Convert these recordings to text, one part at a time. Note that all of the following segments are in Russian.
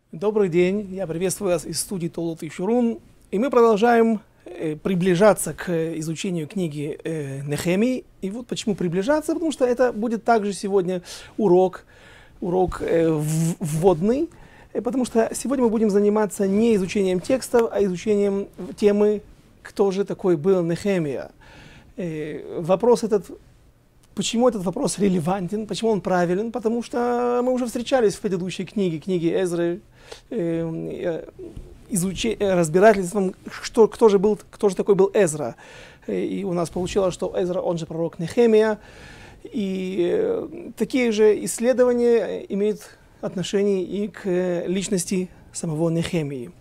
Добрый день, я приветствую вас из студии Толдот и Шурун, и мы продолжаем приближаться к изучению книги Нехемии. И вот почему приближаться, потому что это будет также сегодня урок вводный, потому что сегодня мы будем заниматься не изучением текстов, а изучением темы, кто же такой был Нехемия. Вопрос этот, почему этот вопрос релевантен, почему он правилен, потому что мы уже встречались в предыдущей книге Эзры, разбирательством, кто же такой был Эзра. И у нас получилось, что Эзра, он же пророк Нехемия. И такие же исследования имеют отношение и к личности самого Нехемии.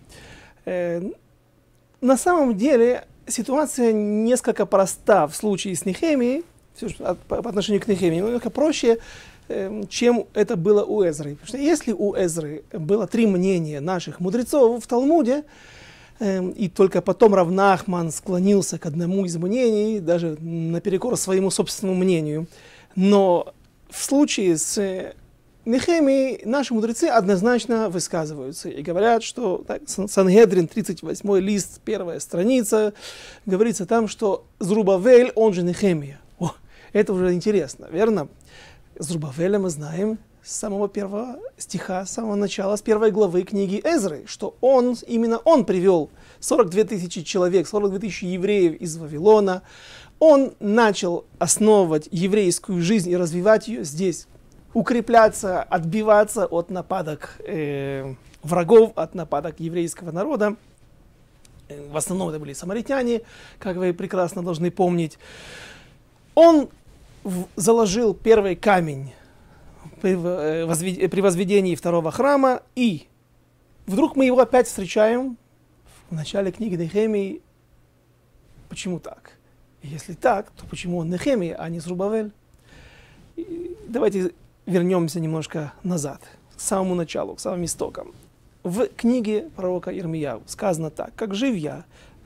На самом деле ситуация несколько проста в случае с Нехемией, по отношению к Нехемии, немного проще, чем это было у Эзры. Потому что если у Эзры было три мнения наших мудрецов в Талмуде, и только потом Рав Нахман склонился к одному из мнений, даже наперекор своему собственному мнению, но в случае с Нехемией наши мудрецы однозначно высказываются и говорят, что Сангедрин, 38 лист, первая страница, говорится там, что Зрубавель, он же Нехемия. О, это уже интересно, верно? Зрубавеля мы знаем с самого первого стиха, с самого начала, с первой главы книги Эзры, что именно он привел 42 тысячи человек, 42 тысячи евреев из Вавилона. Он начал основывать еврейскую жизнь и развивать ее здесь, укрепляться, отбиваться от нападок врагов, от нападок еврейского народа. В основном это были самаритяне, как вы прекрасно должны помнить. Он заложил первый камень при возведении второго храма, и вдруг мы его опять встречаем в начале книги Нехемии. Почему так? Если так, то почему он Нехемия, а не Зрубавель? Давайте вернемся немножко назад, к самому началу, к самым истокам. В книге пророка Ирмияу сказано так: «Как жив я»,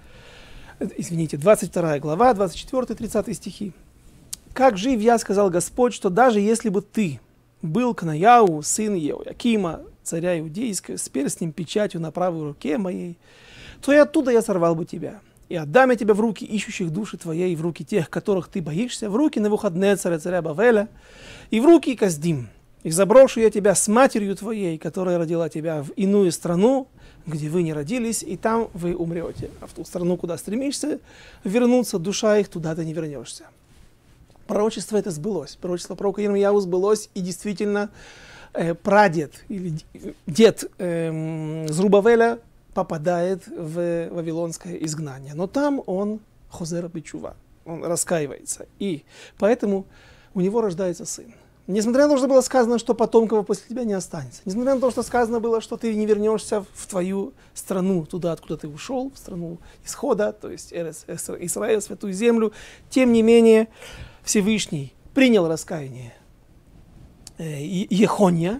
22 глава, 24-30 стихи. «Как жив я, сказал Господь, что даже если бы ты был Кнаяу, сын Еоякима, царя иудейского, с перстнем печатью на правой руке моей, то и оттуда я сорвал бы тебя, и отдам я тебя в руки ищущих души твоей, в руки тех, которых ты боишься, в руки Навуходнецара, царя Бавеля, и в руки Каздим. И заброшу я тебя с матерью твоей, которая родила тебя, в иную страну, где вы не родились, и там вы умрете. А в ту страну, куда стремишься вернуться, душа их, туда ты не вернешься». Пророчество это сбылось. Пророчество пророка Ирмияу сбылось, и действительно прадед или дед Зрубавеля попадает в вавилонское изгнание. Но там он хозер бечува, он раскаивается. И поэтому у него рождается сын. Несмотря на то, что было сказано, что потомков после тебя не останется. Несмотря на то, что сказано было, что ты не вернешься в твою страну, туда, откуда ты ушел, в страну исхода, то есть Израиль, святую землю. Тем не менее, Всевышний принял раскаяние Ехонья,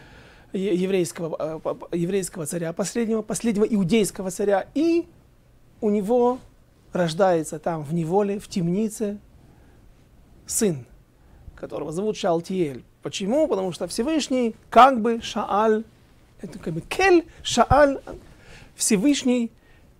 еврейского царя, последнего иудейского царя, и у него рождается там в неволе, в темнице сын, которого зовут Шаалтиэль. Почему? Потому что Всевышний как бы Шааль, это как бы Кель, Шааль, Всевышний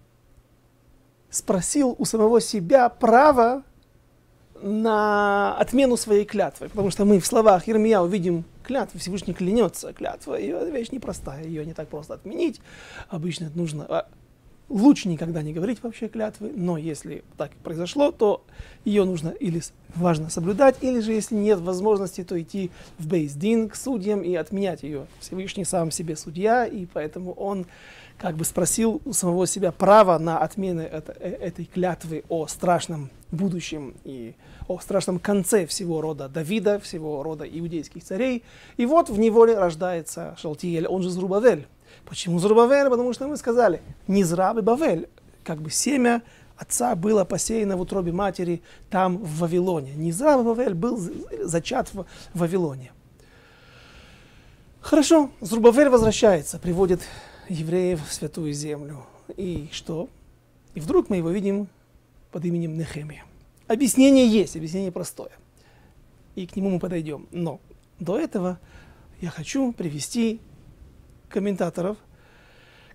спросил у самого себя право на отмену своей клятвы. Потому что мы в словах Ирмияу видим клятву, Всевышний клянется. Клятва, ее вещь непростая, ее не так просто отменить. Обычно это нужно... Лучше никогда не говорить вообще клятвы, но если так произошло, то ее нужно или важно соблюдать, или же, если нет возможности, то идти в бейс-дин к судьям и отменять ее. Всевышний сам себе судья, и поэтому он как бы спросил у самого себя право на отмену этой клятвы о страшном будущем и о страшном конце всего рода Давида, всего рода иудейских царей. И вот в неволе рождается Шаалтиэль, он же Зрубавель. Почему Зрубавель? Потому что мы сказали, Низра и Бавель, как бы семя отца было посеяно в утробе матери там, в Вавилоне. Низра и Бавель был зачат в Вавилоне. Хорошо, Зрубавель возвращается, приводит евреев в святую землю. И что? И вдруг мы его видим под именем Нехемия. Объяснение есть, объяснение простое. И к нему мы подойдем. Но до этого я хочу привести комментаторов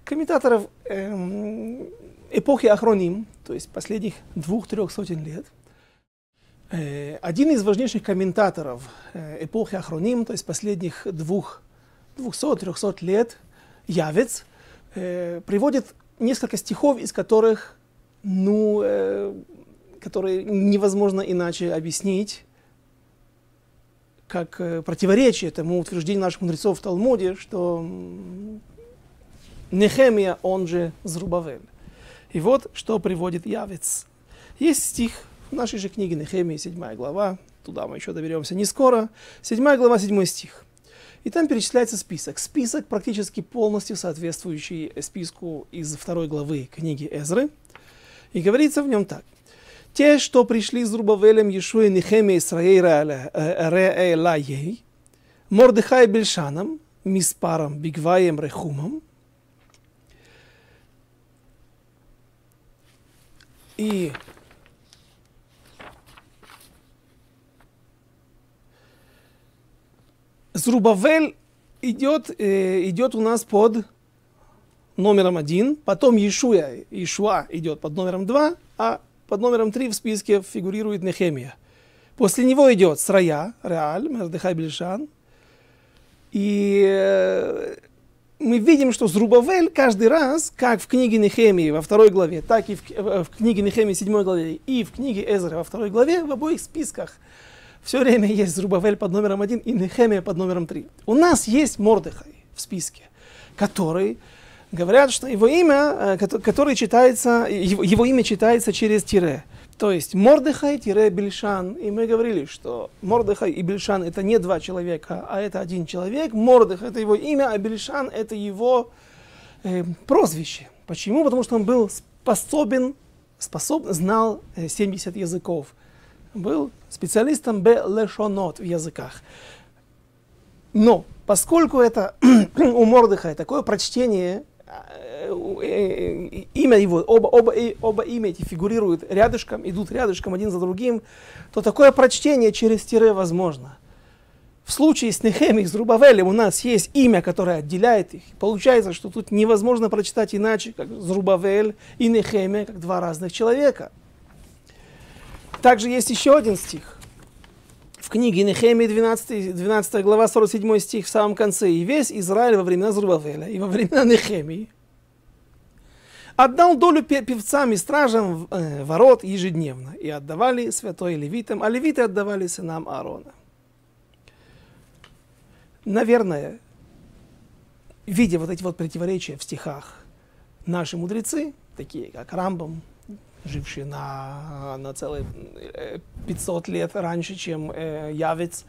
комментаторов эпохи Ахроним, то есть последних 2-3 сотен лет. Один из важнейших комментаторов эпохи Ахроним, то есть последних 200-300 лет, Явец, приводит несколько стихов, из которых, которые невозможно иначе объяснить, как противоречие этому утверждению наших мудрецов в Талмуде, что Нехемия, он же Зрубавель. И вот что приводит Явец. Есть стих в нашей же книге Нехемии, 7 глава, туда мы еще доберемся не скоро, 7 глава, 7 стих. И там перечисляется список. Список практически полностью соответствующий списку из 2 главы книги Эзры. И говорится в нем так. Те, что пришли с Зрубавелем, Ешуа, Нехемия, Исраэль, Реэлаей, Мордехай Бельшаном, Миспаром, Бигваем, Рехумом, и Зрубавель идет у нас под номером 1, потом Иешуа идет под номером 2, а под номером 3 в списке фигурирует Нехемия. После него идет Срая, Реаль, Мордехай Бельшан. И мы видим, что Зрубавель каждый раз, как в книге Нехемии во 2 главе, так и в книге Нехемии 7 главе и в книге Эзры во 2 главе, в обоих списках все время есть Зрубавель под номером 1 и Нехемия под номером 3. У нас есть Мордехай в списке, который, говорят, что его имя, его имя читается через тире. То есть Мордехай-Бельшан. И мы говорили, что Мордехай и Бельшан это не 2 человека, а это 1 человек. Мордехай это его имя, а Бельшан это его прозвище. Почему? Потому что он был знал 70 языков. Был специалистом бе-лешонот в языках. Но поскольку это у Мордехая такое прочтение, имя его, оба имя эти фигурируют рядышком, идут рядышком один за другим, то такое прочтение через тире возможно. В случае с Нехемией, с Зрубавелем у нас есть имя, которое отделяет их. Получается, что тут невозможно прочитать иначе, как Зрубавель и Нехемия, как 2 разных человека. Также есть еще один стих. В книге Нехемии 12 глава 47 стих в самом конце. «И весь Израиль во времена Зрубавеля и во времена Нехемии отдал долю певцам и стражам ворот ежедневно, и отдавали святой левитам, а левиты отдавали сынам Аарона». Наверное, видя вот эти вот противоречия в стихах, наши мудрецы, такие как Рамбам, живший на целые 500 лет раньше, чем Явец,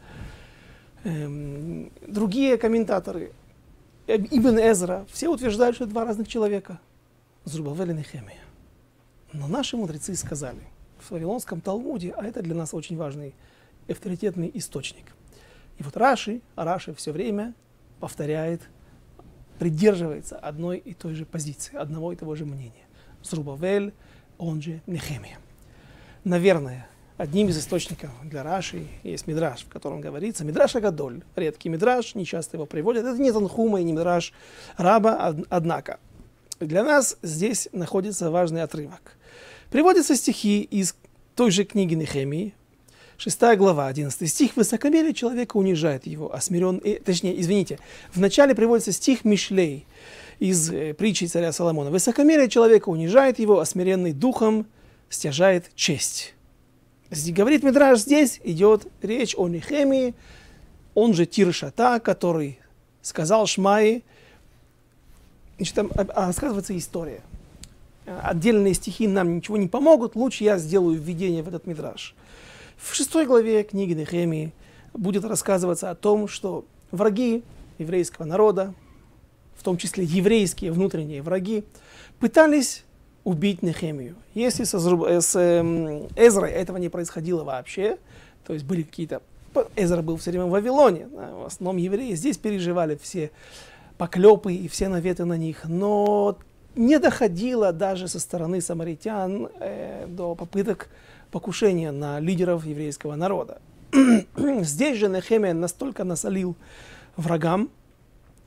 другие комментаторы, Ибн Эзра, все утверждают, что это 2 разных человека. Зрубавель и Нехемия. Но наши мудрецы сказали в Вавилонском Талмуде, а это для нас очень важный авторитетный источник. И вот Раши все время повторяет, придерживается одной и той же позиции, одного и того же мнения. Зрубавель, он же Нехемия. Наверное, одним из источников для Раши есть Мидраш, в котором говорится, Мидраш Агадоль, редкий Мидраш, не часто его приводят, это не Танхума и не Мидраш Раба, однако. Для нас здесь находится важный отрывок. Приводятся стихи из той же книги Нехемии, 6 глава, 11 стих. «Высокомерие человека унижает его, а вначале приводится стих Мишлей из притчи царя Соломона. «Высокомерие человека унижает его, а смиренный духом стяжает честь». Говорит Мидраш, здесь идет речь о Нехемии, он же Тиршата, который сказал Шмаи. Значит, там рассказывается история. Отдельные стихи нам ничего не помогут, лучше я сделаю введение в этот Мидраш. В 6 главе книги Нехемии будет рассказываться о том, что враги еврейского народа, в том числе еврейские внутренние враги, пытались убить Нехемию. Если с Эзрой этого не происходило вообще, то есть были какие-то... Эзра был все время в Вавилоне, в основном евреи здесь переживали все поклепы и все наветы на них, но не доходило даже со стороны самаритян до попыток покушения на лидеров еврейского народа. Здесь же Нехемия настолько насолил врагам,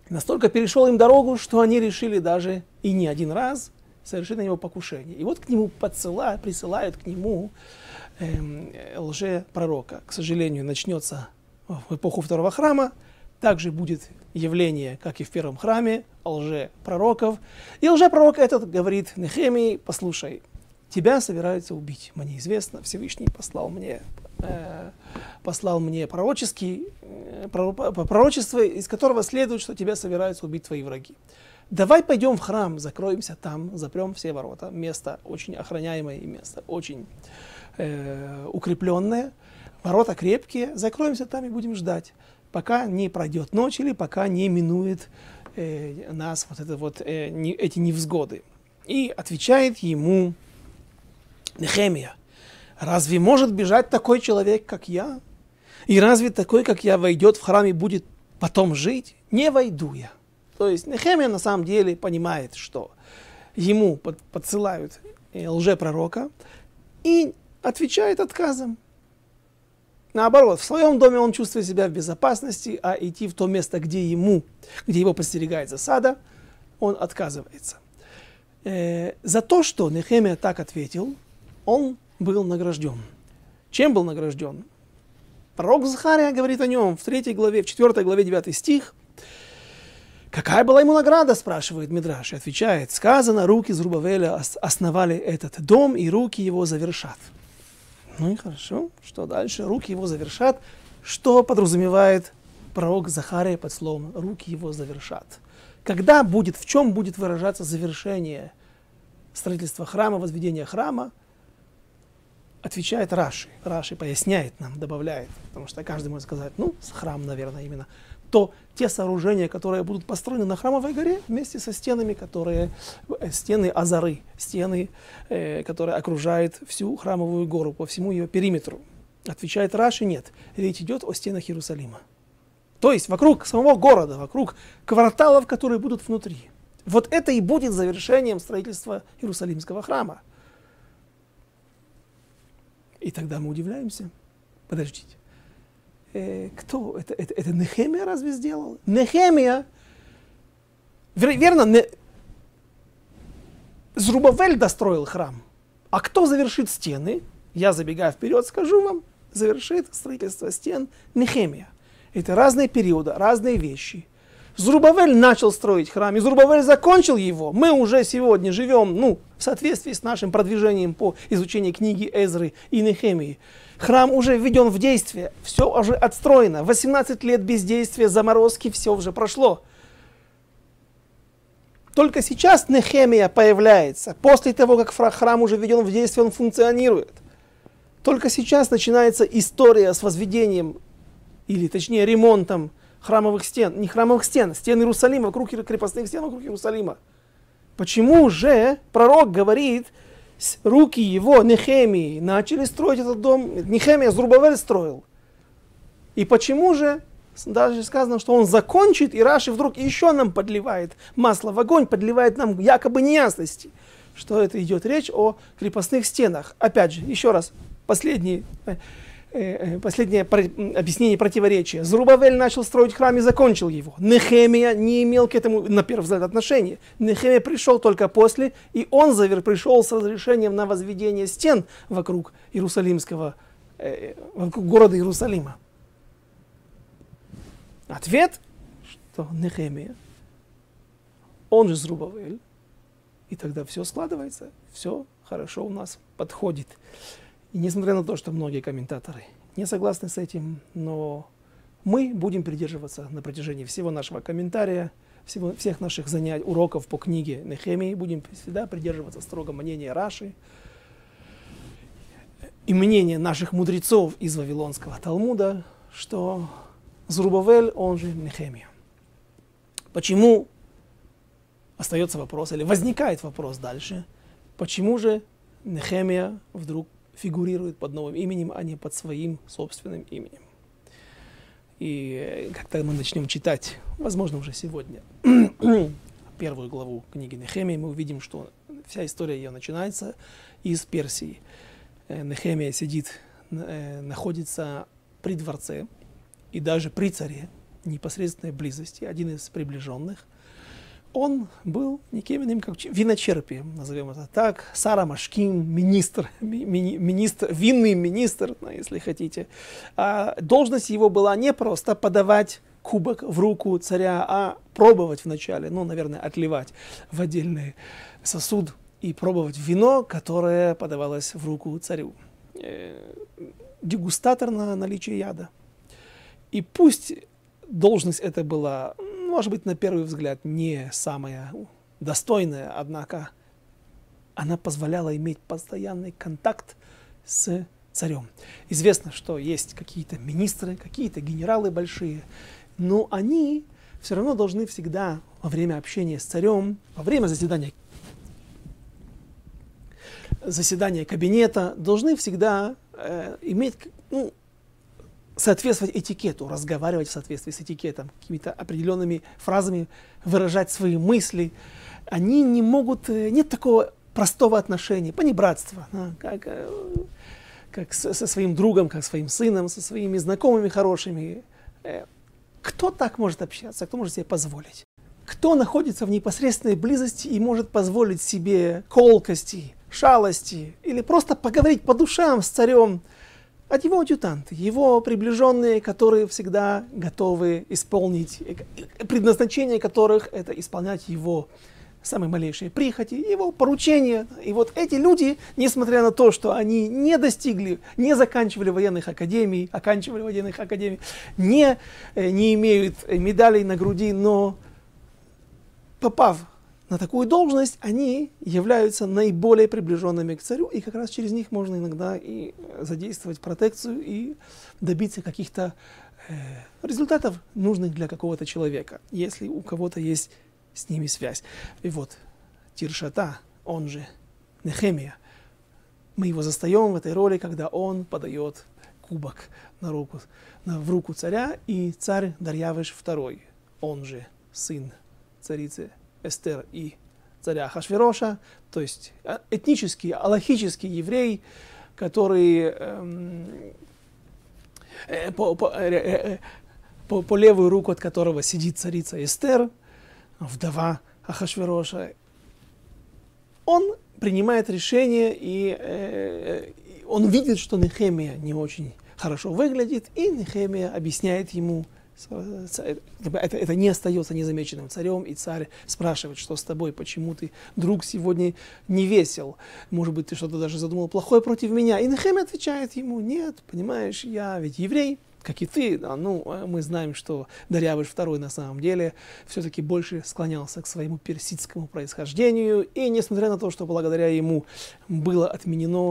Настолько перешел им дорогу, что они решили даже и не один раз совершить на него покушение. И вот к нему присылают к нему лжепророка. К сожалению, начнется в эпоху второго храма. Также будет явление, как и в первом храме, лжепророков. И лжепророк этот говорит Нехемии: послушай, тебя собираются убить. Мне известно, Всевышний послал мне пророчество, из которого следует, что тебя собираются убить твои враги. Давай пойдем в храм, закроемся там, запрем все ворота. Место очень охраняемое и место очень укрепленное. Ворота крепкие, закроемся там и будем ждать, пока не пройдет ночь или пока не минует нас эти невзгоды. И отвечает ему Нехемия: разве может бежать такой человек, как я? И разве такой, как я, войдет в храм и будет потом жить? Не войду я. То есть Нехемия на самом деле понимает, что ему подсылают лжепророка, и отвечает отказом. Наоборот, в своем доме он чувствует себя в безопасности, а идти в то место, где его подстерегает засада, он отказывается. За то, что Нехемия так ответил, он был награжден. Чем был награжден? Пророк Захария говорит о нем в 4 главе 9 стих. Какая была ему награда, спрашивает Мидраш, и отвечает: сказано, руки Зрубавеля основали этот дом, и руки его завершат. Ну и хорошо, что дальше? Руки его завершат. Что подразумевает пророк Захария под словом «руки его завершат»? Когда будет, в чем будет выражаться завершение строительства храма, возведения храма? Отвечает Раши. Раши поясняет нам, добавляет, потому что каждый может сказать, храм, наверное, именно. То те сооружения, которые будут построены на Храмовой горе, вместе со стенами, стены Азары, стены, которые окружают всю Храмовую гору по всему ее периметру. Отвечает Раши: нет, речь идет о стенах Иерусалима. То есть вокруг самого города, вокруг кварталов, которые будут внутри. Вот это и будет завершением строительства Иерусалимского храма. И тогда мы удивляемся. Подождите. Кто? Это Нехемия разве сделал? Нехемия, верно, Зрубавель достроил храм. А кто завершит стены? Я, забегая вперед, скажу вам, завершит строительство стен Нехемия. Это разные периоды, разные вещи. Зрубавель начал строить храм, и Зрубавель закончил его. Мы уже сегодня живем, в соответствии с нашим продвижением по изучению книги Эзры и Нехемии. Храм уже введен в действие, все уже отстроено. 18 лет бездействия, заморозки, все уже прошло. Только сейчас Нехемия появляется. После того, как храм уже введен в действие, он функционирует. Только сейчас начинается история с возведением, или точнее ремонтом храмовых стен, не храмовых стен, стен Иерусалима, вокруг крепостных стен вокруг Иерусалима. Почему же пророк говорит, руки его, Нехемии, начали строить этот дом? Нехемия Зрубавель строил. И почему же даже сказано, что он закончит, и Раши вдруг еще нам подливает масло в огонь, подливает нам якобы неясности, что это идет речь о крепостных стенах. Опять же, еще раз, последнее объяснение противоречия. Зрубавель начал строить храм и закончил его. Нехемия не имел к этому, на первый взгляд, отношения. Нехемия пришел только после, и он пришел с разрешением на возведение стен вокруг вокруг города Иерусалима. Ответ, что Нехемия, он же Зрубавель, и тогда все складывается, все хорошо у нас подходит. И несмотря на то, что многие комментаторы не согласны с этим, но мы будем придерживаться на протяжении всего нашего комментария, всех наших занятий, уроков по книге Нехемии, будем всегда придерживаться строго мнения Раши и мнения наших мудрецов из Вавилонского Талмуда, что Зрубавель, он же Нехемия. Почему, остается вопрос, или возникает вопрос дальше, почему же Нехемия вдруг фигурирует под новым именем, а не под своим собственным именем? И когда мы начнем читать, возможно, уже сегодня, первую главу книги Нехемии, мы увидим, что вся история ее начинается из Персии. Нехемия находится при дворце и даже при царе. непосредственной близости, один из приближенных, он был никем иным, как виночерпием, назовем это так, Сара Машкин, министр, винный министр, если хотите. А должность его была не просто подавать кубок в руку царя, а пробовать вначале, наверное, отливать в отдельный сосуд и пробовать вино, которое подавалось в руку царю. Дегустатор на наличие яда. И пусть должность эта была, может быть, на первый взгляд не самая достойная, однако она позволяла иметь постоянный контакт с царем. Известно, что есть какие-то министры, какие-то генералы большие, но они все равно должны всегда во время общения с царем, во время заседания кабинета, должны всегда иметь, соответствовать этикету, разговаривать в соответствии с этикетом, какими-то определенными фразами выражать свои мысли. Они не могут, нет такого простого отношения, понебратства, как со своим другом, как своим сыном, со своими знакомыми хорошими. Кто так может общаться, кто может себе позволить? Кто находится в непосредственной близости и может позволить себе колкости, шалости или просто поговорить по душам с царем? От его адъютанты, его приближенные, которые всегда готовы исполнить, предназначение которых это исполнять его самые малейшие прихоти, его поручения. И вот эти люди, несмотря на то, что они не достигли, не заканчивали военных академий, не имеют медалей на груди, но попав на такую должность, они являются наиболее приближенными к царю, и как раз через них можно иногда и задействовать протекцию и добиться каких-то результатов, нужных для какого-то человека, если у кого-то есть с ними связь. И вот Тиршата, он же Нехемия, мы его застаем в этой роли, когда он подает кубок в руку царя, и царь Дарьявиш II, он же сын царицы Эстер и царя Ахашвероша, то есть этнический, алахический еврей, который по левую руку от которого сидит царица Эстер, вдова Ахашвероша. Он принимает решение, и он видит, что Нехемия не очень хорошо выглядит, и Нехемия объясняет ему, это не остается незамеченным царем, и царь спрашивает, что с тобой, почему ты, друг, сегодня не весел, может быть, ты что-то даже задумал плохое против меня. И Нехемия отвечает ему: нет, понимаешь, я ведь еврей, как и ты, мы знаем, что Дарьявиш II на самом деле все-таки больше склонялся к своему персидскому происхождению, и несмотря на то, что благодаря ему была отменена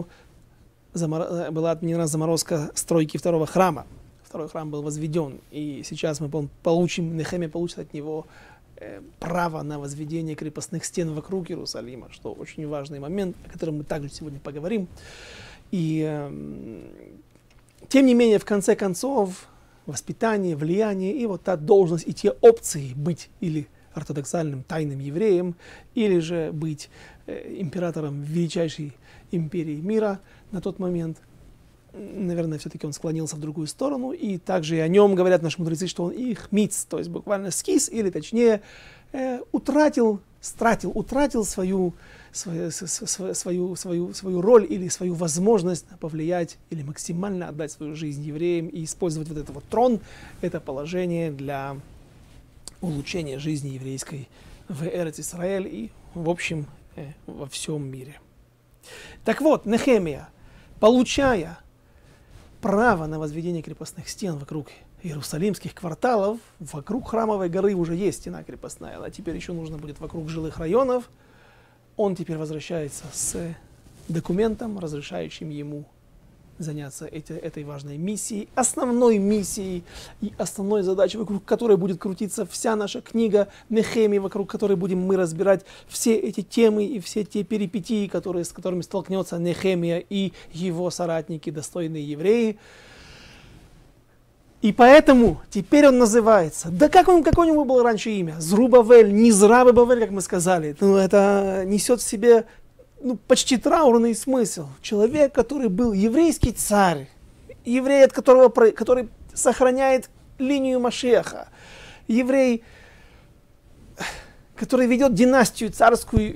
заморозка стройки второго храма, второй храм был возведен, и сейчас Нехемия получит от него право на возведение крепостных стен вокруг Иерусалима, что очень важный момент, о котором мы также сегодня поговорим. И тем не менее, в конце концов, воспитание, влияние и вот та должность и те опции быть или ортодоксальным тайным евреем, или же быть императором величайшей империи мира на тот момент, наверное, все-таки он склонился в другую сторону, и также и о нем говорят наши мудрецы, что он их миц, то есть буквально скис, или точнее утратил свою роль или свою возможность повлиять или максимально отдать свою жизнь евреям и использовать вот этот вот трон, это положение для улучшения жизни еврейской в Эрец-Исраэль и, в общем, во всем мире. Так вот, Нехемия, получая право на возведение крепостных стен вокруг иерусалимских кварталов, вокруг Храмовой горы уже есть стена крепостная, а теперь еще нужно будет вокруг жилых районов. Он теперь возвращается с документом, разрешающим ему заняться этой важной миссией, основной миссией и основной задачей, вокруг которой будет крутиться вся наша книга Нехемии, вокруг которой будем мы разбирать все эти темы и все те перипетии, с которыми столкнется Нехемия и его соратники, достойные евреи. И поэтому теперь он называется, какое у него было раньше имя? Зрубавель, Низрабабавель, как мы сказали. Это несет в себе почти траурный смысл. Человек, который был еврейский царь, еврей, который сохраняет линию Машеха, еврей, который ведет династию царскую,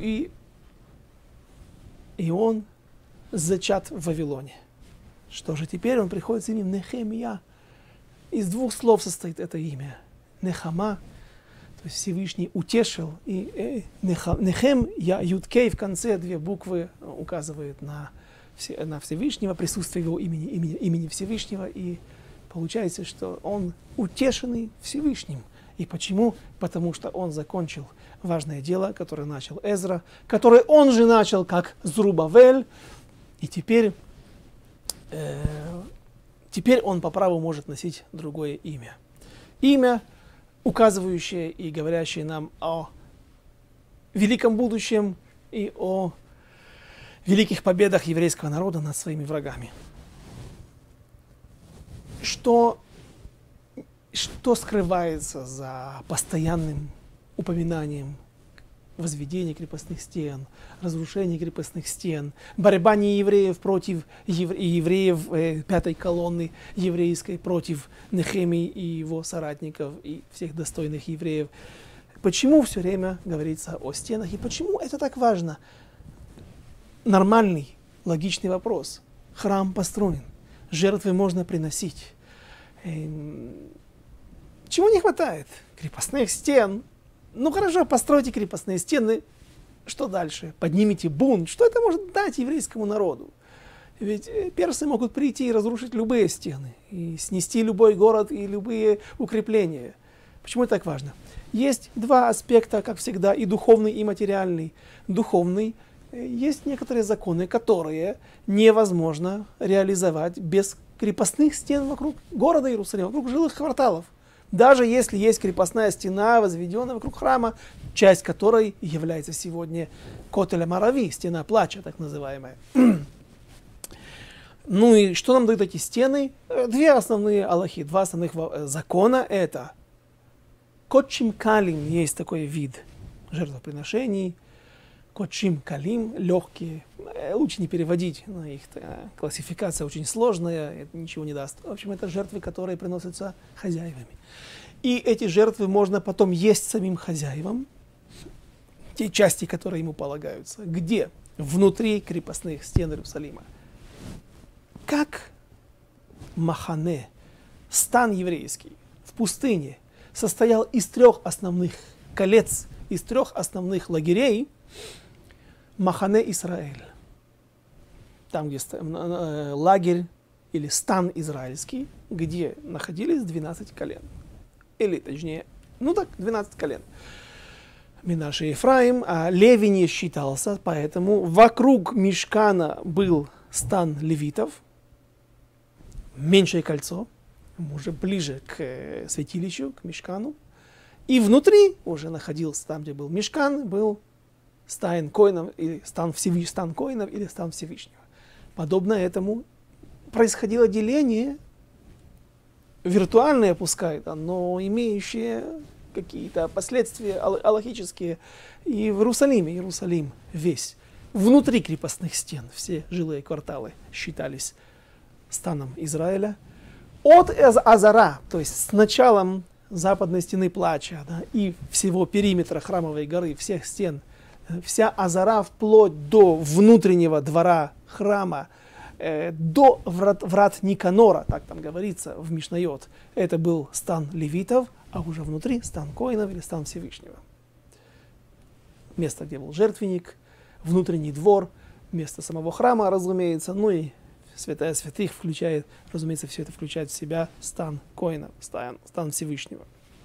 и он зачат в Вавилоне. Что же теперь он приходит с именем Нехемия? Из двух слов состоит это имя. Нехама, то есть Всевышний утешил, и Нехем, Юдкей в конце, две буквы указывают на Всевышнего, присутствие его имени Всевышнего, и получается, что он утешенный Всевышним. И почему? Потому что он закончил важное дело, которое начал Эзра, которое он же начал как Зрубавель, и теперь он по праву может носить другое имя. Имя, указывающее и говорящее нам о великом будущем и о великих победах еврейского народа над своими врагами. Что скрывается за постоянным упоминанием возведения крепостных стен, разрушения крепостных стен, борьба неевреев против евреев пятой колонны еврейской, против Нехемии и его соратников и всех достойных евреев? Почему все время говорится о стенах и почему это так важно? Нормальный, логичный вопрос. Храм построен, жертвы можно приносить. Чего не хватает? Крепостных стен. Ну хорошо, постройте крепостные стены. Что дальше? Поднимите бунт. Что это может дать еврейскому народу? Ведь персы могут прийти и разрушить любые стены, и снести любой город и любые укрепления. Почему это так важно? Есть два аспекта, как всегда, и духовный, и материальный. Духовный. Есть некоторые законы, которые невозможно реализовать без крепостных стен вокруг города Иерусалима, вокруг жилых кварталов. Даже если есть крепостная стена, возведенная вокруг храма, часть которой является сегодня Котель Марави, стена плача, так называемая. Ну и что нам дают эти стены? Две основные алахи, два основных закона. Это Котчим Калим, есть такой вид жертвоприношений. Котчим Калим, легкие. Лучше не переводить, но их классификация очень сложная, это ничего не даст. В общем, это жертвы, которые приносятся хозяевами. И эти жертвы можно потом есть самим хозяевам, те части, которые ему полагаются. Где? Внутри крепостных стен Иерусалима. Как Махане, стан еврейский в пустыне, состоял из трех основных колец, из трех основных лагерей, Махане Исраэль, там, где лагерь или стан израильский, где находились 12 колен. Или, точнее, 12 колен. Минаше Ефраим, а Леви не считался, поэтому вокруг Мишкана был стан левитов, меньшее кольцо, уже ближе к святилищу, к Мишкану. И внутри уже находился, там, где был Мишкан, был стан коинов, или стан коинов, или стан Всевышнего. Подобно этому происходило деление, виртуальное пускай, но имеющее какие-то последствия алахические. И в Иерусалиме, Иерусалим весь, внутри крепостных стен, все жилые кварталы считались станом Израиля. От Азара, то есть с началом западной стены плача, да, и всего периметра храмовой горы, всех стен, вся Азара вплоть до внутреннего двора храма, до врат Никанора, так там говорится в Мишнайот, это был стан левитов, а уже внутри стан коинов или стан Всевышнего. Место, где был жертвенник, внутренний двор, место самого храма, разумеется, ну и святая святых включает, разумеется, все это включает в себя стан коина, стан Всевышнего.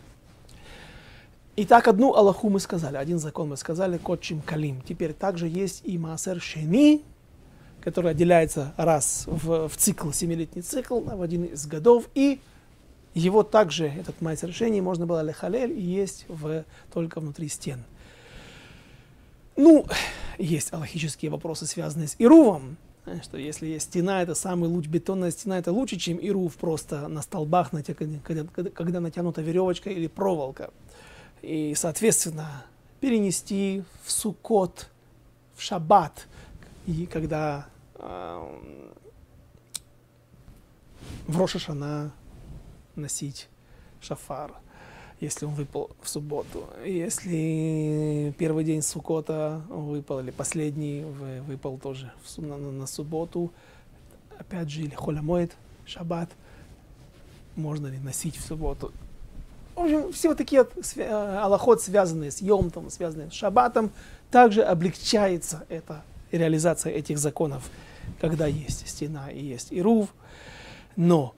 Итак, одну алаху мы сказали, один закон мы сказали, Котчим Калим. Теперь также есть и Маасер Шени, который отделяется раз в цикл, 7-летний цикл, в один из годов, и его также, этот Маасер Шени, можно было лехалель и есть только внутри стен. Ну, есть алахические вопросы, связанные с Ирувом, что если есть стена, это самый луч, бетонная стена, это лучше, чем Ирув просто на столбах, когда натянута веревочка или проволока. И, соответственно, перенести в Суккот, в Шаббат, и когда в Рош ха-Шана носить шафар. если он выпал в субботу. Если первый день Суккота выпал, или последний выпал тоже на субботу, опять же, или холямоэд, шаббат, можно ли носить в субботу. В общем, все вот такие алахот, связанные с йомтом, связанные с шаббатом, также облегчается эта реализация этих законов, когда есть стена и есть ирув. Но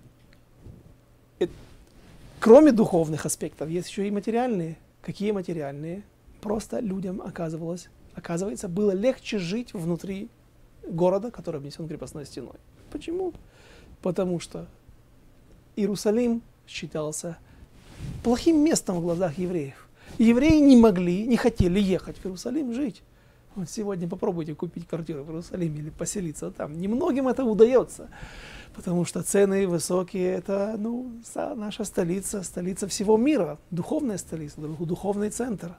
кроме духовных аспектов, есть еще и материальные. Какие материальные? Просто людям, оказывается, было легче жить внутри города, который обнесен крепостной стеной. Почему? Потому что Иерусалим считался плохим местом в глазах евреев. Евреи не хотели ехать в Иерусалим жить. Вот сегодня попробуйте купить квартиру в Иерусалиме или поселиться там. Немногим это удается, потому что цены высокие. Это наша столица, столица всего мира, духовная столица, духовный центр.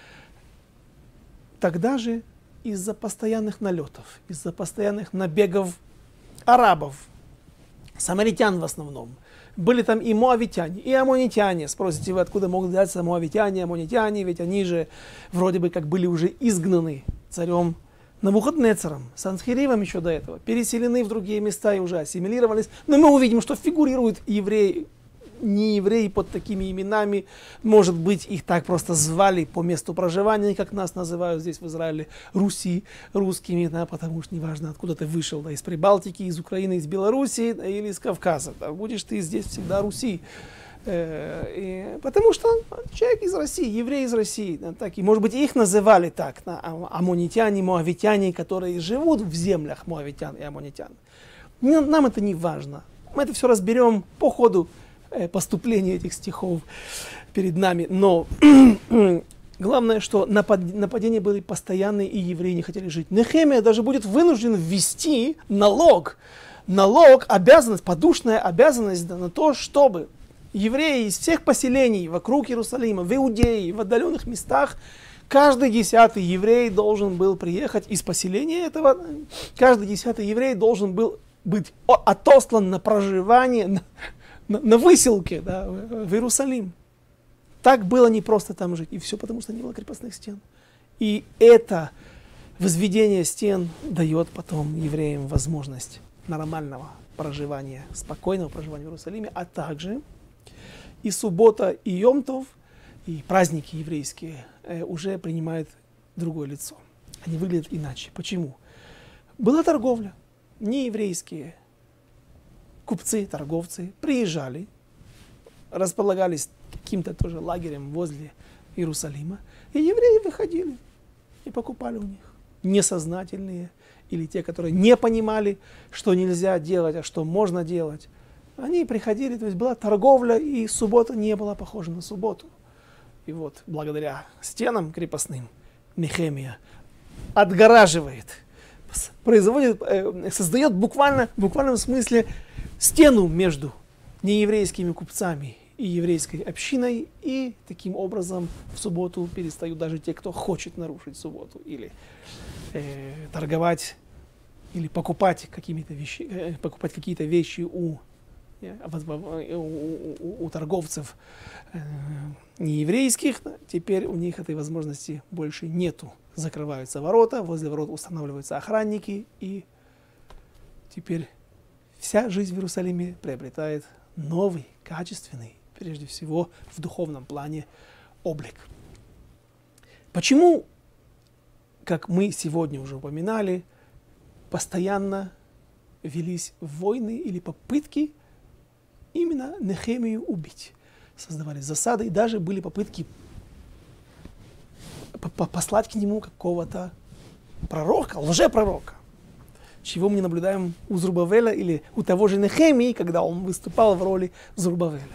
Тогда же из-за постоянных налетов, из-за постоянных набегов арабов, самаритян в основном, были там и моавитяне, и аммонитяне. Спросите вы, откуда могут взяться моавитяне, аммонитяне, ведь они же вроде бы как были уже изгнаны царем Навуходнецером, Санхиривом еще до этого, переселены в другие места и уже ассимилировались. Но мы увидим, что фигурируют евреи, не евреи под такими именами. Может быть, их так просто звали по месту проживания, как нас называют здесь в Израиле, Руси, русскими, да, потому что неважно, откуда ты вышел, да, из Прибалтики, из Украины, из Белоруссии, да, или из Кавказа. Да, будешь ты здесь всегда Руси. Потому что человек из России, еврей из России, да, так, и, может быть, их называли так, да, аммонитяне, моавитяне, которые живут в землях моавитян и аммонитян. Нам это не важно. Мы это все разберем по ходу поступления этих стихов перед нами. Но главное, что нападения были постоянные, и евреи не хотели жить. Нехемия даже будет вынужден ввести налог, обязанность, подушная обязанность, да, на то, чтобы евреи из всех поселений вокруг Иерусалима, в Иудее, в отдаленных местах, каждый 10-й еврей должен был приехать из поселения этого, каждый 10-й еврей должен был быть отослан на проживание, на выселке, да, в Иерусалим. Так было не просто там жить. И все потому, что не было крепостных стен. И это возведение стен дает потом евреям возможность нормального проживания, спокойного проживания в Иерусалиме, а также и суббота, и Йом-Тов, и праздники еврейские уже принимают другое лицо. Они выглядят иначе. Почему? Была торговля. Нееврейские купцы, торговцы приезжали, располагались каким-то тоже лагерем возле Иерусалима, и евреи выходили и покупали у них. Несознательные или те, которые не понимали, что нельзя делать, а что можно делать. Они приходили, то есть была торговля, и суббота не была похожа на субботу. И вот благодаря стенам крепостным Нехемия отгораживает, создает в буквальном смысле стену между нееврейскими купцами и еврейской общиной, и таким образом в субботу перестают даже те, кто хочет нарушить субботу, или торговать, или покупать какие-то вещи у торговцев нееврейских. Теперь у них этой возможности больше нету. Закрываются ворота, возле ворот устанавливаются охранники, и теперь вся жизнь в Иерусалиме приобретает новый, качественный, прежде всего в духовном плане, облик. Почему, как мы сегодня уже упоминали, постоянно велись войны или попытки именно Нехемию убить? Создавались засады, и даже были попытки послать к нему какого-то пророка, лжепророка, чего мы не наблюдаем у Зрубавеля или у того же Нехемии, когда он выступал в роли Зрубавеля.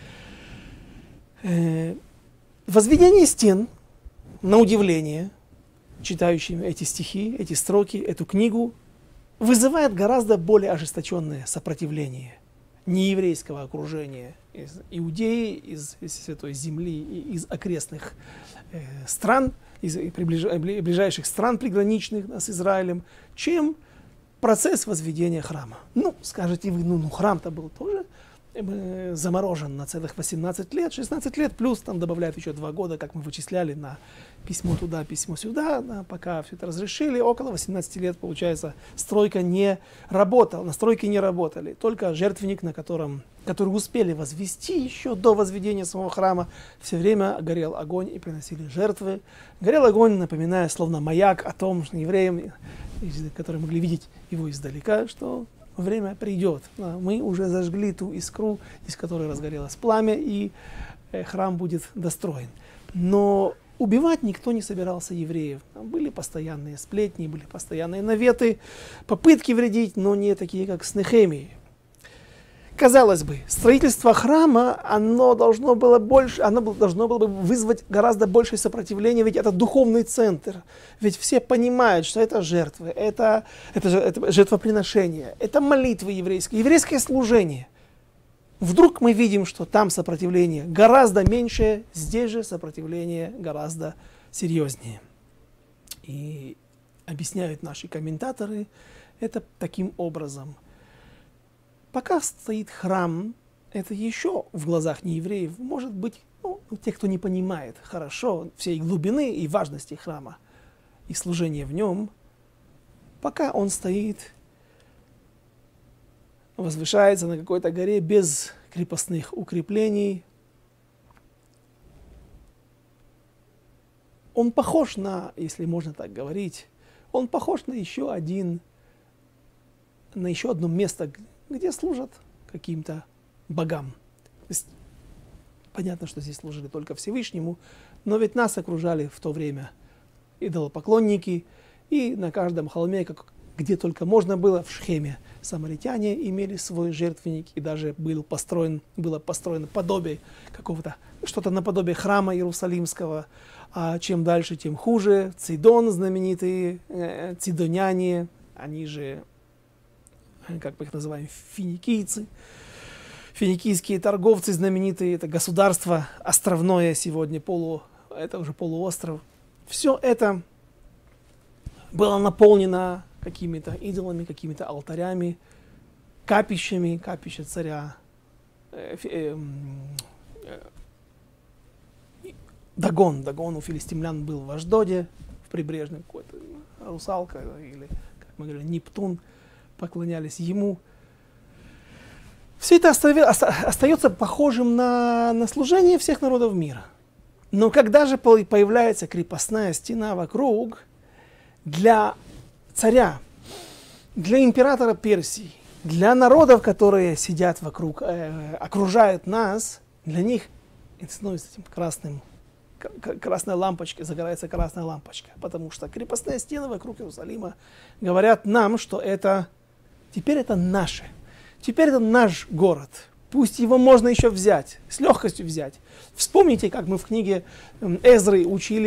Возведение стен, на удивление, читающим эти стихи, эти строки, эту книгу, вызывает гораздо более ожесточенное сопротивление нееврейского окружения из Иудеи, из Святой Земли, из окрестных стран, из ближайших стран приграничных с Израилем, чем процесс возведения храма. Ну, скажете вы, храм-то был тоже заморожен на целых 18 лет, 16 лет, плюс там добавляют еще 2 года, как мы вычисляли, на письмо туда, письмо сюда, да, пока все это разрешили, около 18 лет, получается, стройка не работала, на стройке не работали, только жертвенник, который успели возвести еще до возведения самого храма, все время горел огонь и приносили жертвы. Горел огонь, напоминая, словно маяк о том, что евреям, которые могли видеть его издалека, что время придет. Мы уже зажгли ту искру, из которой разгорелось пламя, и храм будет достроен. Но убивать никто не собирался евреев. Были постоянные сплетни, были постоянные наветы, попытки вредить, но не такие, как с Нехемией. Казалось бы, строительство храма, оно должно было бы вызвать гораздо большее сопротивление, ведь это духовный центр. Ведь все понимают, что это жертвы, это жертвоприношение, это молитвы еврейские, еврейское служение. Вдруг мы видим, что там сопротивление гораздо меньше, здесь же сопротивление гораздо серьезнее. И объясняют наши комментаторы это таким образом. Пока стоит храм, это еще в глазах неевреев может быть, тех, кто не понимает хорошо всей глубины и важности храма и служения в нем, пока он стоит, возвышается на какой-то горе без крепостных укреплений, он похож на, если можно так говорить, он похож на еще одно место, где служат каким-то богам. То есть, понятно, что здесь служили только Всевышнему, но ведь нас окружали в то время идолопоклонники, и на каждом холме, где только можно было, в Шхеме, самаритяне имели свой жертвенник, и даже было построено подобие какого-то, что-то наподобие храма Иерусалимского, а чем дальше, тем хуже. Цидон знаменитые, цидоняне, они же, как мы их называем, финикийцы, финикийские торговцы знаменитые, это государство островное сегодня, это уже полуостров. Все это было наполнено какими-то идолами, какими-то алтарями, капищами, капище царя Дагон у филистимлян был в Ашдоде, в прибрежном какой-то русалка, или, как мы говорили, Нептун, поклонялись ему. Все это остается похожим на служение всех народов мира. Но когда же появляется крепостная стена вокруг, для царя, для императора Персии, для народов, которые сидят вокруг, окружают нас, для них это становится этим красной лампочкой, загорается красная лампочка. Потому что крепостные стены вокруг Иерусалима говорят нам, что теперь это наше. Теперь это наш город. Пусть его можно еще взять, с легкостью взять. Вспомните, как мы в книге Эзры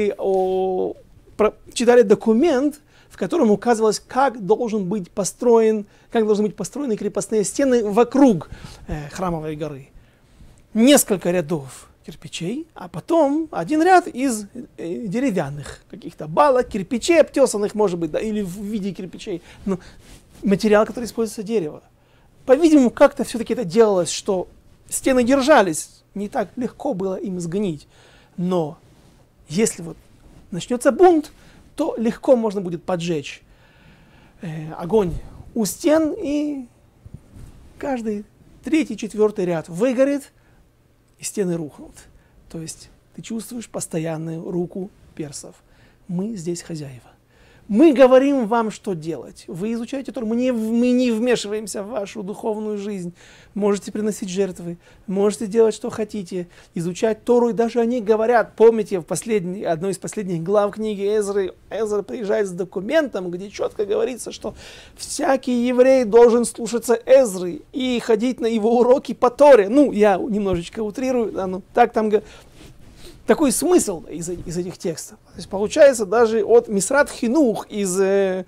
читали документ, в котором указывалось, как должны быть построены крепостные стены вокруг храмовой горы. Несколько рядов кирпичей, а потом один ряд из деревянных каких-то балок, кирпичей обтесанных, может быть, да, или в виде кирпичей. Но материал, который используется дерево. По-видимому, как-то все-таки это делалось, что стены держались, не так легко было им сгнить. Но если начнется бунт, то легко можно будет поджечь огонь у стен, и каждый 3-4 ряд выгорит, и стены рухнут. То есть ты чувствуешь постоянную руку персов. Мы здесь хозяева. Мы говорим вам, что делать. Вы изучаете Тору. Мы не вмешиваемся в вашу духовную жизнь. Можете приносить жертвы, можете делать, что хотите, изучать Тору. И даже они говорят, помните, в одной из последних глав книги Эзра приезжает с документом, где четко говорится, что всякий еврей должен слушаться Эзры и ходить на его уроки по Торе. Я немножечко утрирую, так там такой смысл из этих текстов. То есть получается, даже от Мисрат Хинух, из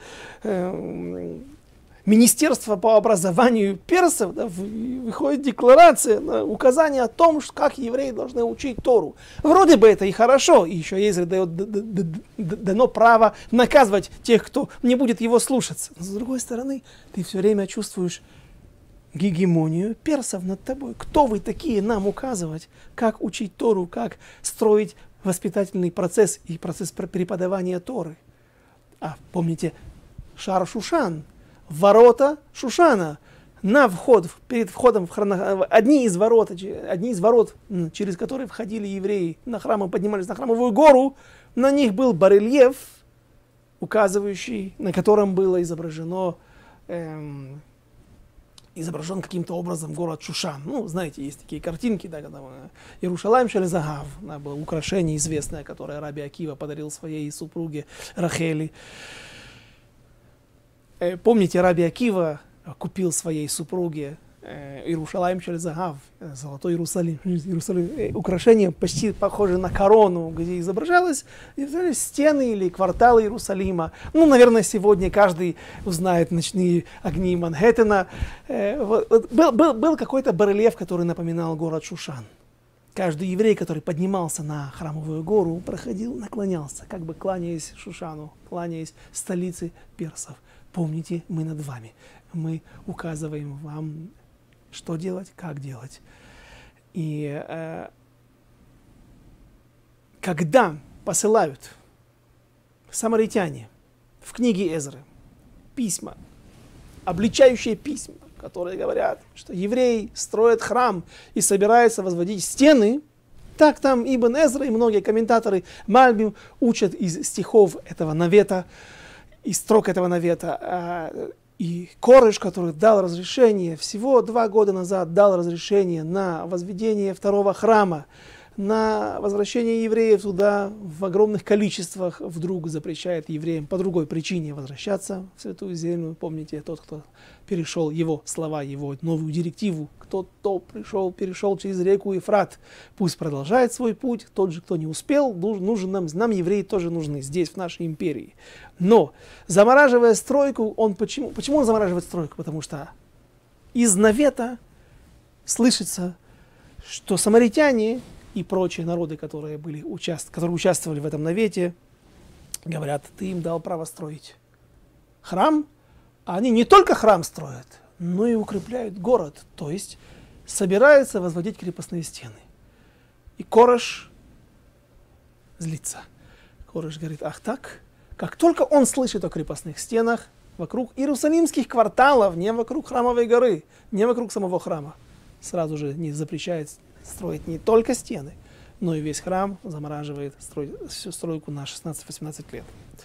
Министерства по образованию персов, выходит декларация, указание о том, как евреи должны учить Тору. Вроде бы это и хорошо, и еще Эзре дано право наказывать тех, кто не будет его слушаться. Но с другой стороны, ты все время чувствуешь гегемонию персов над тобой. Кто вы такие нам указывать, как учить Тору, как строить воспитательный процесс и процесс преподавания Торы? А помните, Шар Шушан, ворота Шушана, на вход, перед входом одни из ворот, через которые входили евреи на храм и поднимались на храмовую гору, на них был барельеф, указывающий, на котором было изображен каким-то образом город Шушан. Ну, знаете, есть такие картинки, да, когда Иерушалаим шель загав, да, было украшение известное, которое Раби Акива подарил своей супруге Рахели. Помните, Раби Акива купил своей супруге Иерушалаим шель загав, золотой Иерусалим, украшение почти похоже на корону, где изображалось стены или кварталы Иерусалима. Ну, наверное, сегодня каждый узнает ночные огни Манхэттена. Был какой-то барельеф, который напоминал город Шушан. Каждый еврей, который поднимался на храмовую гору, проходил, наклонялся, как бы кланяясь Шушану, кланяясь столице персов. Помните, мы над вами. Мы указываем вам, что делать, как делать. И когда посылают самаритяне в книге Эзры письма, обличающие письма, которые говорят, что евреи строят храм и собираются возводить стены, так там Ибн Эзра и многие комментаторы Мальбим учат из стихов этого навета, из строк этого навета. И Кореш, который дал разрешение, всего 2 года назад дал разрешение на возведение второго храма, на возвращение евреев туда в огромных количествах, вдруг запрещает евреям по другой причине возвращаться в Святую Землю. Помните, тот, кто перешел его слова, его новую директиву, кто перешел через реку Ефрат, пусть продолжает свой путь. Тот же, кто не успел, нужен нам евреи тоже нужны здесь, в нашей империи. Но, замораживая стройку, почему он замораживает стройку? Потому что из навета слышится, что самаритяне и прочие народы, которые участвовали в этом навете, говорят, ты им дал право строить храм, а они не только храм строят, но и укрепляют город, то есть собираются возводить крепостные стены. И Кореш злится. Кореш говорит, ах так? Как только он слышит о крепостных стенах вокруг иерусалимских кварталов, не вокруг храмовой горы, не вокруг самого храма, сразу же не запрещает строить не только стены, но и весь храм, замораживает всю стройку на 16-18 лет.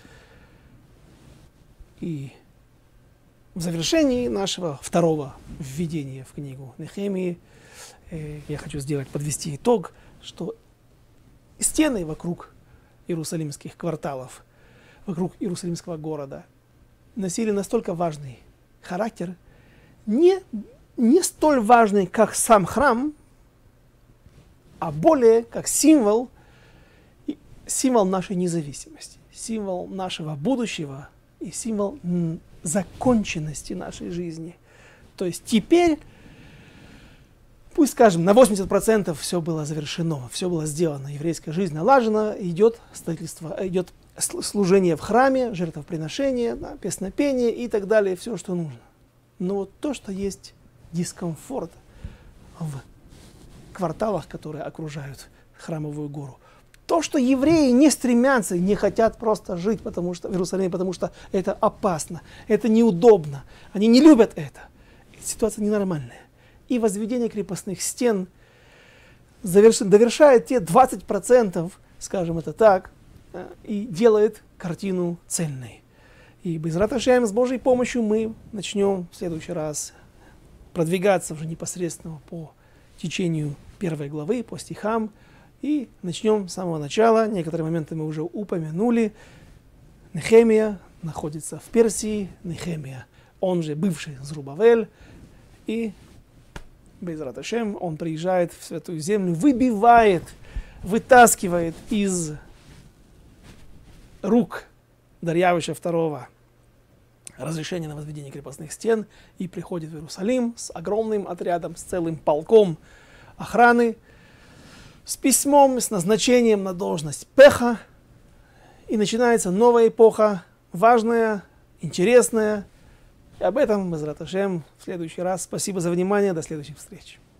И в завершении нашего второго введения в книгу Нехемии я хочу подвести итог, что стены вокруг иерусалимских кварталов, вокруг иерусалимского города носили настолько важный характер, не столь важный, как сам храм, а более как символ нашей независимости, символ нашего будущего и символ законченности нашей жизни. То есть теперь, пусть скажем, на 80% все было завершено, все было сделано, еврейская жизнь налажена, идет строительство, идет служение в храме, жертвоприношение, да, песнопение и так далее, все, что нужно. Но вот то, что есть дискомфорт в кварталах, которые окружают храмовую гору, то, что евреи не стремятся, не хотят просто жить в Иерусалиме, потому что это опасно, это неудобно, они не любят это. Ситуация ненормальная. И возведение крепостных стен довершает те 20%, скажем это так, и делает картину цельной. И Безрат Ашем, с Божьей помощью мы начнем в следующий раз продвигаться уже непосредственно по течению 1 главы, по стихам, и начнем с самого начала. Некоторые моменты мы уже упомянули. Нехемия находится в Персии, Нехемия, он же бывший Зрубавель, и Безрат Ашем, он приезжает в Святую Землю, вытаскивает из рук Дарьявыша II разрешение на возведение крепостных стен и приходит в Иерусалим с огромным отрядом, с целым полком охраны, с письмом, с назначением на должность пеха, и начинается новая эпоха, важная, интересная. И об этом, Безрат Ашем, в следующий раз. Спасибо за внимание. До следующих встреч.